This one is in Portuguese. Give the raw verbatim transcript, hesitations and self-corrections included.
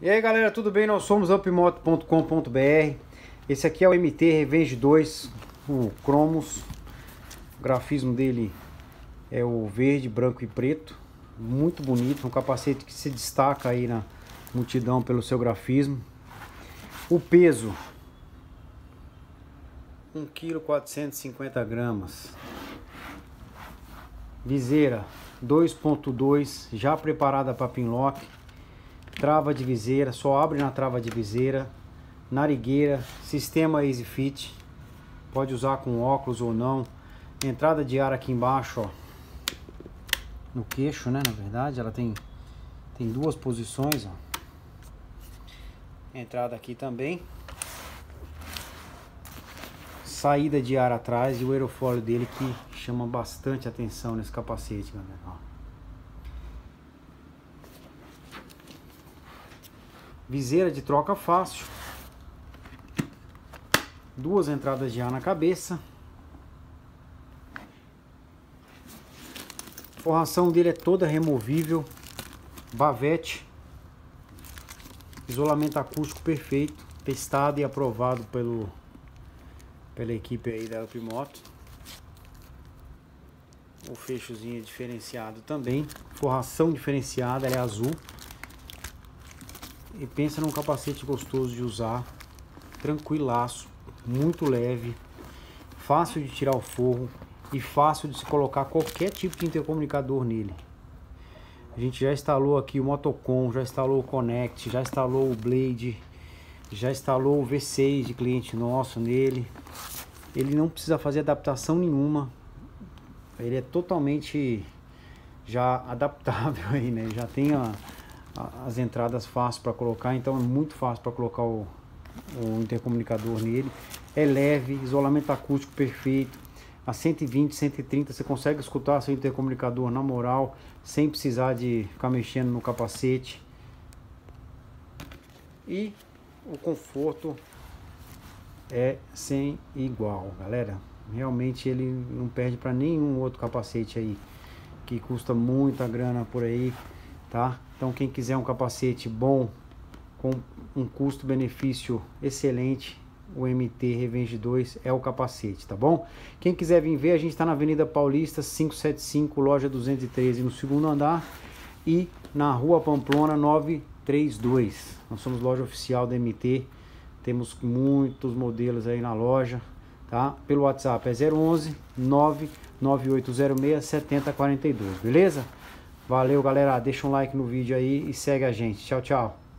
E aí galera, tudo bem? Nós somos upmoto ponto com ponto br. Esse aqui é o M T Revenge dois, o Cromos. O grafismo dele é o verde, branco e preto. Muito bonito, um capacete que se destaca aí na multidão pelo seu grafismo. O peso, um vírgula quatrocentos e cinquenta gramas. Viseira dois ponto dois, já preparada para pinlock. Trava de viseira, só abre na trava de viseira. Narigueira, sistema Easy Fit. Pode usar com óculos ou não. Entrada de ar aqui embaixo, ó, no queixo, né? Na verdade, ela tem, tem duas posições, ó. Entrada aqui também. Saída de ar atrás e o aerofólio dele que chama bastante atenção nesse capacete, galera, ó. Viseira de troca fácil. Duas entradas de ar na cabeça. A forração dele é toda removível. Bavete. Isolamento acústico perfeito. Testado e aprovado pelo, pela equipe aí da Upmoto. O fechozinho é diferenciado também. Forração diferenciada, ela é azul. E pensa num capacete gostoso de usar, tranquilaço, muito leve, fácil de tirar o forro e fácil de se colocar qualquer tipo de intercomunicador nele. A gente já instalou aqui o Motocom, já instalou o Connect, já instalou o Blade, já instalou o V seis de cliente nosso nele. Ele não precisa fazer adaptação nenhuma, ele é totalmente já adaptável aí, né? Já tem a as entradas fáceis para colocar, então é muito fácil para colocar o, o intercomunicador nele. É leve, isolamento acústico perfeito. A cento e vinte, cento e trinta você consegue escutar seu intercomunicador na moral, sem precisar de ficar mexendo no capacete. E o conforto é sem igual, galera. Realmente ele não perde para nenhum outro capacete aí que custa muita grana por aí, tá? Então quem quiser um capacete bom, com um custo-benefício excelente, o M T Revenge dois é o capacete, tá bom? Quem quiser vir ver, a gente está na Avenida Paulista quinhentos e setenta e cinco, loja duzentos e treze, no segundo andar, e na Rua Pamplona novecentos e trinta e dois. Nós somos loja oficial da M T, temos muitos modelos aí na loja, tá? Pelo WhatsApp é zero onze, nove nove oito zero seis, sete zero quatro dois, beleza? Valeu, galera, deixa um like no vídeo aí e segue a gente. Tchau, tchau.